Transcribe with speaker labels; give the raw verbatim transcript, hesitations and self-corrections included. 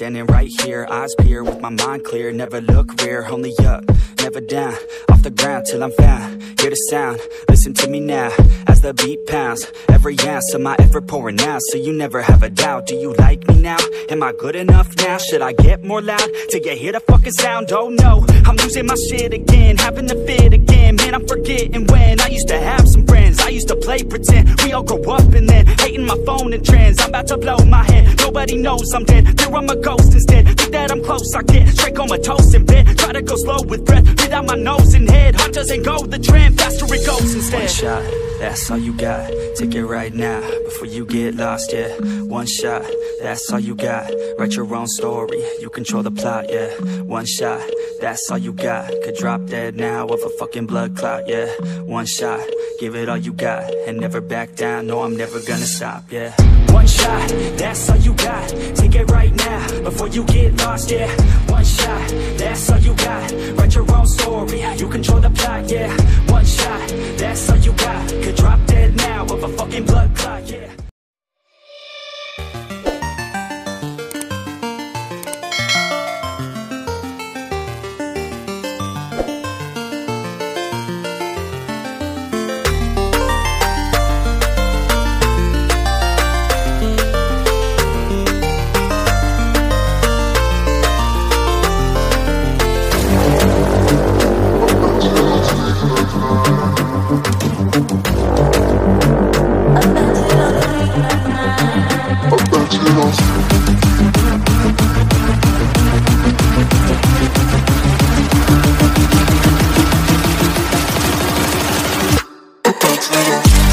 Speaker 1: standing right here, eyes peer with my mind clear. Never look rear, only up, never down. Off the ground till I'm found, hear the sound, listen to me now. As the beat pounds, every ounce of my effort pouring out. So you never have a doubt, do you like me now? Am I good enough now? Should I get more loud till you hear the fucking sound? Oh no, I'm losing my shit again, having to fit again. Man, I'm forgetting when I used to have some friends. I used to play pretend, we all grow up and then hating my phone and trends. I'm about to blow my head, nobody knows I'm dead. There I'm a ghost instead, think that I'm close, I get straight comatose in bed. Try to go slow with breath, breathe out my nose and head. Heart doesn't go the trend, faster it goes instead. One shot, that's all you got, take it right now, before you get lost, yeah. One shot, that's all you got, write your own story, you control the plot, yeah. One shot, that's all you got, could drop dead now of a fucking blood clot, yeah. One shot, give it all you got, and never back down, no I'm never gonna stop, yeah. One shot, that's all you got, take it right now, before you get lost, yeah. One shot, that's all you got, write your own story, you control the plot, yeah. One shot, that's all you got, could drop dead now of a fucking blood clot, yeah.
Speaker 2: Let's go.